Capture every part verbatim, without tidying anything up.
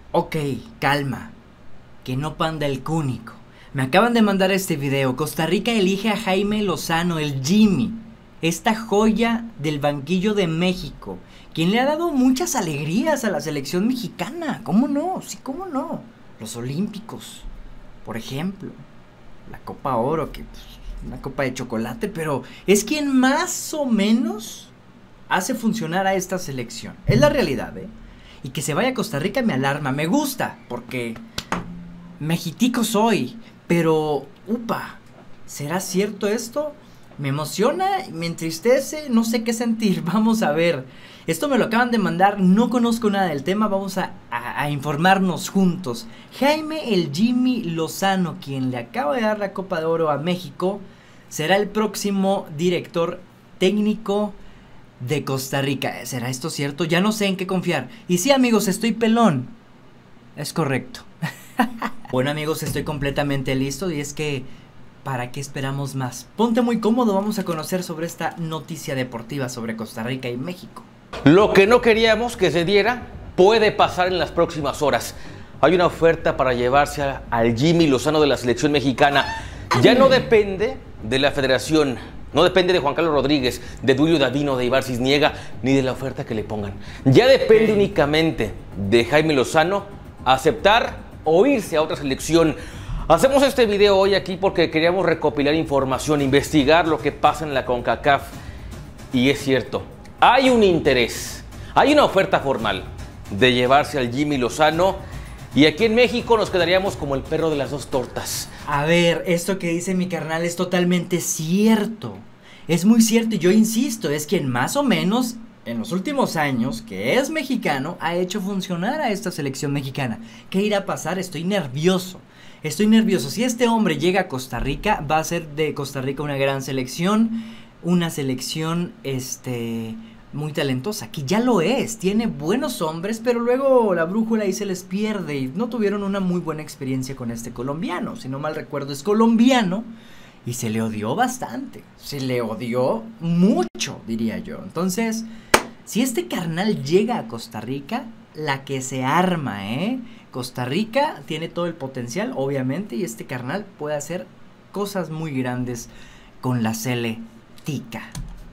Ok, calma, que no panda el cúnico. Me acaban de mandar este video. Costa Rica elige a Jaime Lozano, el Jimmy, esta joya del banquillo de México, quien le ha dado muchas alegrías a la selección mexicana. ¿Cómo no? Sí, ¿cómo no? Los olímpicos, por ejemplo, la Copa Oro, que pues, una copa de chocolate, pero es quien más o menos hace funcionar a esta selección. Es la realidad, ¿eh? Y que se vaya a Costa Rica me alarma, me gusta, porque mexitico soy, pero, upa, ¿será cierto esto? Me emociona, me entristece, no sé qué sentir, vamos a ver. Esto me lo acaban de mandar, no conozco nada del tema, vamos a, a, a informarnos juntos. Jaime el Jimmy Lozano, quien le acaba de dar la Copa de Oro a México, será el próximo director técnico de Costa Rica. ¿Será esto cierto? Ya no sé en qué confiar. Y sí, amigos, estoy pelón. Es correcto. Bueno, amigos, estoy completamente listo y es que ¿para qué esperamos más? Ponte muy cómodo, vamos a conocer sobre esta noticia deportiva sobre Costa Rica y México. Lo que no queríamos que se diera puede pasar en las próximas horas. Hay una oferta para llevarse a, al Jimmy Lozano de la selección mexicana. Ya no depende de la federación, no depende de Juan Carlos Rodríguez, de Duilio Davino, de Ibar Cisniega, ni de la oferta que le pongan. Ya depende únicamente de Jaime Lozano aceptar o irse a otra selección. Hacemos este video hoy aquí porque queríamos recopilar información, investigar lo que pasa en la CONCACAF. Y es cierto, hay un interés, hay una oferta formal de llevarse al Jimmy Lozano. Y aquí en México nos quedaríamos como el perro de las dos tortas. A ver, esto que dice mi carnal es totalmente cierto. Es muy cierto y yo insisto, es quien más o menos en los últimos años, que es mexicano, ha hecho funcionar a esta selección mexicana. ¿Qué irá a pasar? Estoy nervioso. Estoy nervioso. Si este hombre llega a Costa Rica, va a ser de Costa Rica una gran selección. Una selección, este... muy talentosa, que ya lo es, tiene buenos hombres, pero luego la brújula ahí se les pierde y no tuvieron una muy buena experiencia con este colombiano. Si no mal recuerdo, es colombiano y se le odió bastante, se le odió mucho, diría yo. Entonces, si este carnal llega a Costa Rica, la que se arma, ¿eh? Costa Rica tiene todo el potencial, obviamente, y este carnal puede hacer cosas muy grandes con la Celetica.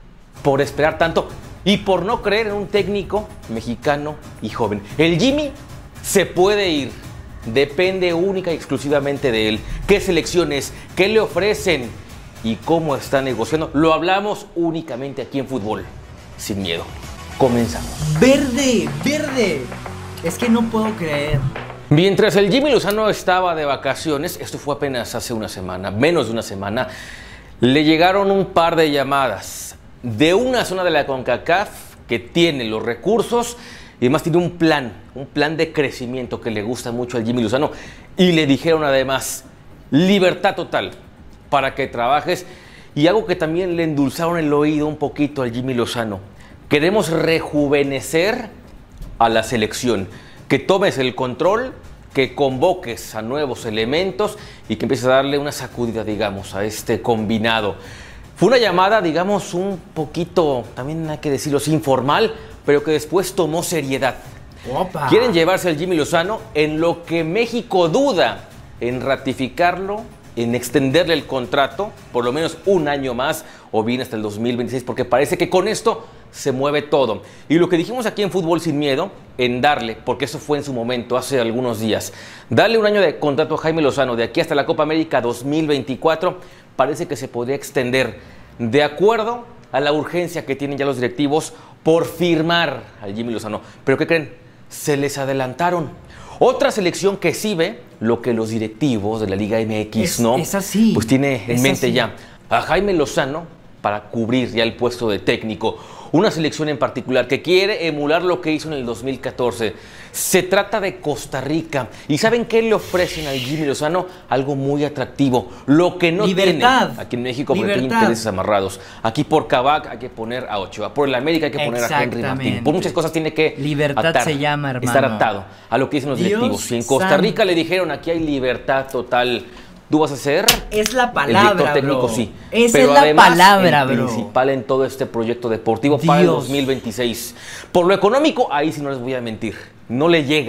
Por esperar tanto y por no creer en un técnico mexicano y joven. El Jimmy se puede ir, depende única y exclusivamente de él. ¿Qué selecciones? ¿Qué le ofrecen? ¿Y cómo está negociando? Lo hablamos únicamente aquí en Fútbol Sin Miedo. Comenzamos. ¡Verde! ¡Verde! Es que no puedo creer. Mientras el Jimmy Lozano estaba de vacaciones, esto fue apenas hace una semana, menos de una semana, le llegaron un par de llamadas de una zona de la CONCACAF que tiene los recursos y además tiene un plan, un plan de crecimiento que le gusta mucho al Jimmy Lozano. Y le dijeron además, libertad total para que trabajes. Y algo que también le endulzaron el oído un poquito al Jimmy Lozano: queremos rejuvenecer a la selección, que tomes el control, que convoques a nuevos elementos y que empieces a darle una sacudida, digamos, a este combinado. Fue una llamada, digamos, un poquito, también hay que decirlo, informal, pero que después tomó seriedad. Opa. Quieren llevarse al Jimmy Lozano, en lo que México duda en ratificarlo, en extenderle el contrato, por lo menos un año más, o bien hasta el dos mil veintiséis, porque parece que con esto se mueve todo. Y lo que dijimos aquí en Fútbol Sin Miedo, en darle, porque eso fue en su momento, hace algunos días, darle un año de contrato a Jaime Lozano, de aquí hasta la Copa América dos mil veinticuatro, parece que se podría extender, de acuerdo a la urgencia que tienen ya los directivos por firmar al Jimmy Lozano. ¿Pero qué creen? Se les adelantaron. Otra selección que sí ve lo que los directivos de la Liga M X, es, ¿no? Es así. Pues tiene en es mente así. ya a Jaime Lozano para cubrir ya el puesto de técnico. Una selección en particular que quiere emular lo que hizo en el dos mil catorce. Se trata de Costa Rica. ¿Y saben qué le ofrecen al Jimmy Lozano? Algo muy atractivo. Lo que no Libertad. tiene aquí en México, porque tiene Libertad. intereses amarrados. Aquí por Kabak hay que poner a Ochoa. Por el América hay que poner a Henry Martín. Por muchas cosas tiene que Libertad atar, se llama, hermano. estar atado a lo que dicen los Dios directivos. Si en Costa Rica santo. le dijeron aquí hay libertad total, tú vas a ser Es la el palabra, director técnico, bro. sí. Esa Pero es la además, palabra, el bro. principal en todo este proyecto deportivo para el Dios. dos mil veintiséis. Por lo económico, ahí sí no les voy a mentir, no le llegan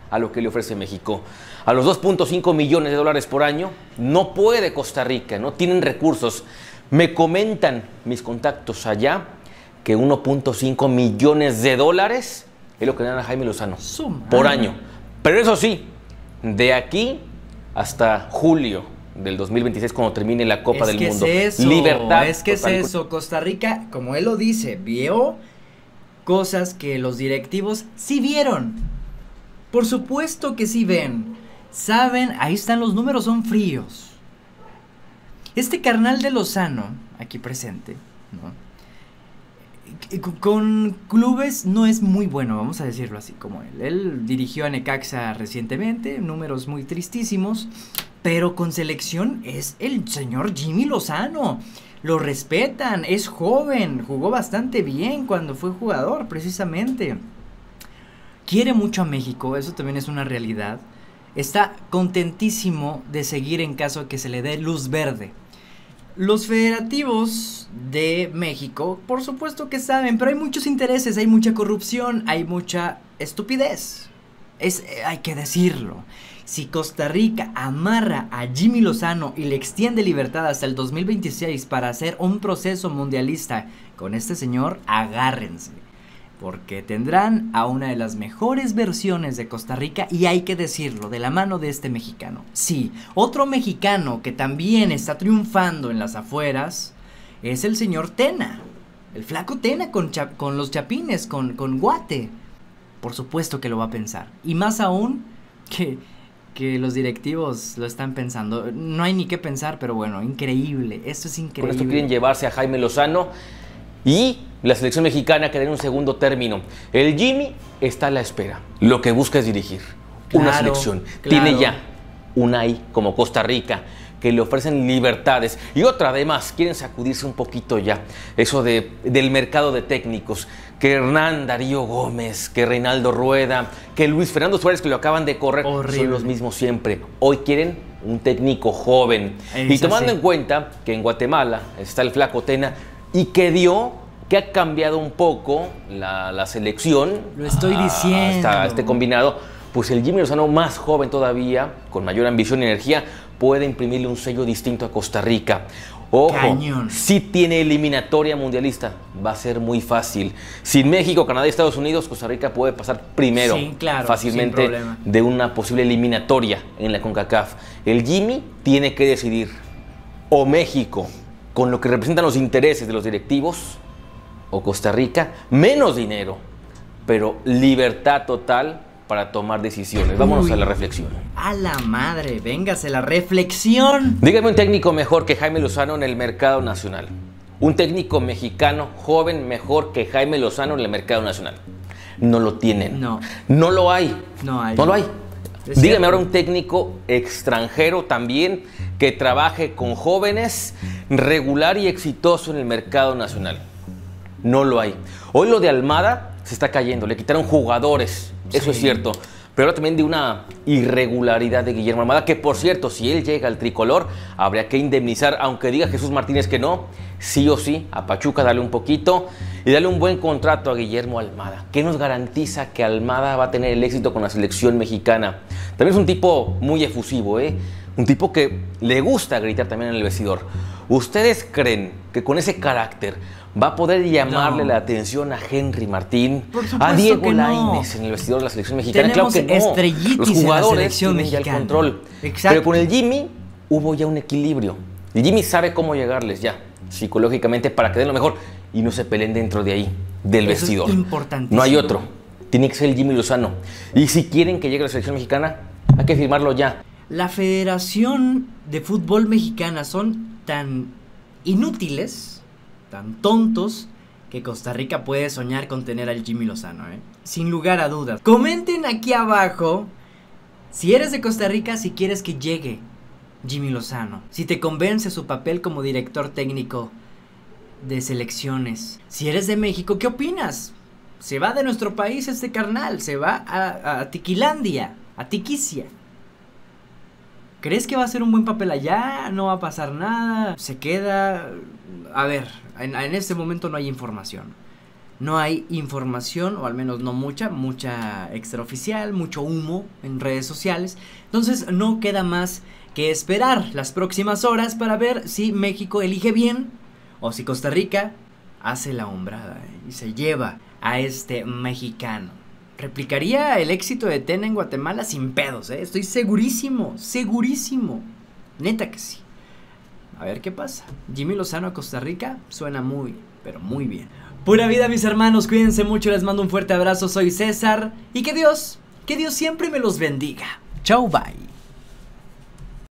a lo que le ofrece México. A los dos punto cinco millones de dólares por año no puede Costa Rica, no tienen recursos. Me comentan mis contactos allá que uno punto cinco millones de dólares es lo que dan a Jaime Lozano Suma. por año. Pero eso sí, de aquí hasta julio del dos mil veintiséis, cuando termine la Copa es del que Mundo. Es eso, Libertad. Es que total. es eso. Costa Rica, como él lo dice, vio cosas que los directivos sí vieron. Por supuesto que sí ven. Saben, ahí están los números, son fríos. Este carnal de Lozano, aquí presente, ¿no? Con clubes no es muy bueno, vamos a decirlo así como él. Él dirigió a Necaxa recientemente, números muy tristísimos, pero con selección es el señor Jimmy Lozano. Lo respetan, es joven, jugó bastante bien cuando fue jugador, precisamente. Quiere mucho a México, eso también es una realidad. Está contentísimo de seguir en caso de que se le dé luz verde. Los federativos de México, por supuesto que saben, pero hay muchos intereses, hay mucha corrupción, hay mucha estupidez. Es, hay que decirlo. Si Costa Rica amarra a Jimmy Lozano y le extiende libertad hasta el dos mil veintiséis para hacer un proceso mundialista con este señor, agárrense. Porque tendrán a una de las mejores versiones de Costa Rica y hay que decirlo, de la mano de este mexicano. Sí, otro mexicano que también está triunfando en las afueras es el señor Tena. El flaco Tena con, con los Chapines, con, con Guate. Por supuesto que lo va a pensar. Y más aún que, que los directivos lo están pensando. No hay ni qué pensar, pero bueno, increíble. Esto es increíble. Con esto quieren llevarse a Jaime Lozano y la selección mexicana queda en un segundo término. El Jimmy está a la espera. Lo que busca es dirigir claro, una selección. Claro. Tiene ya una ahí como Costa Rica que le ofrecen libertades. Y otra, además, quieren sacudirse un poquito ya eso de, del mercado de técnicos. Que Hernán Darío Gómez, que Reinaldo Rueda, que Luis Fernando Suárez, que lo acaban de correr, horrible. Son los mismos siempre. Hoy quieren un técnico joven. Es y tomando así. En cuenta que en Guatemala está el flaco Tena y que dio, que ha cambiado un poco la, la selección. Lo estoy diciendo. Hasta este combinado, pues el Jimmy Lozano, más joven todavía, con mayor ambición y energía, puede imprimirle un sello distinto a Costa Rica. Ojo, Cañón. Si tiene eliminatoria mundialista, va a ser muy fácil. Sin México, Canadá y Estados Unidos, Costa Rica puede pasar primero, sí, claro, fácilmente, de una posible eliminatoria en la CONCACAF. El Jimmy tiene que decidir, o México, con lo que representan los intereses de los directivos, o Costa Rica, menos dinero, pero libertad total para tomar decisiones. Vámonos Uy, a la reflexión. A la madre, véngase la reflexión. Dígame un técnico mejor que Jaime Lozano en el mercado nacional. Un técnico mexicano joven mejor que Jaime Lozano en el mercado nacional. No lo tienen. No. No lo hay. No hay. No lo hay. Es Dígame cierto. ahora un técnico extranjero también que trabaje con jóvenes, regular y exitoso en el mercado nacional. No lo hay. Hoy lo de Almada se está cayendo, le quitaron jugadores, eso sí. Es cierto. Pero ahora también de una irregularidad de Guillermo Almada, que por cierto, si él llega al tricolor, habría que indemnizar, aunque diga Jesús Martínez que no, sí o sí, a Pachuca darle un poquito y darle un buen contrato a Guillermo Almada. ¿Qué nos garantiza que Almada va a tener el éxito con la selección mexicana? También es un tipo muy efusivo, ¿eh? Un tipo que le gusta gritar también en el vestidor. ¿Ustedes creen que con ese carácter va a poder llamarle no. la atención a Henry Martín, a Diego Lainez no. en el vestidor de la selección mexicana? Tenemos claro que no. estrellitis Los jugadores en la tienen ya el control. Exacto. Pero con el Jimmy hubo ya un equilibrio. El Jimmy sabe cómo llegarles ya, psicológicamente, para que den lo mejor y no se peleen dentro de ahí, del Eso vestidor. Es importantísimo. No hay otro. Tiene que ser el Jimmy Lozano. Y si quieren que llegue a la selección mexicana, hay que firmarlo ya. La Federación de Fútbol Mexicana son tan inútiles, tan tontos, que Costa Rica puede soñar con tener al Jimmy Lozano, ¿eh? Sin lugar a dudas. Comenten aquí abajo si eres de Costa Rica, si quieres que llegue Jimmy Lozano, si te convence su papel como director técnico de selecciones. Si eres de México, ¿qué opinas? Se va de nuestro país este carnal, se va a, a Tiquilandia, a Tiquicia. ¿Crees que va a ser un buen papel allá? ¿No va a pasar nada? ¿Se queda? A ver, en, en este momento no hay información. No hay información, o al menos no mucha, mucha extraoficial, mucho humo en redes sociales. Entonces no queda más que esperar las próximas horas para ver si México elige bien o si Costa Rica hace la hombrada y se lleva a este mexicano. Replicaría el éxito de Tena en Guatemala sin pedos, ¿eh? Estoy segurísimo, segurísimo. Neta que sí. A ver qué pasa. Jimmy Lozano a Costa Rica suena muy, pero muy bien. Pura vida, mis hermanos, cuídense mucho, les mando un fuerte abrazo, soy César, y que Dios, que Dios siempre me los bendiga. Chau, bye.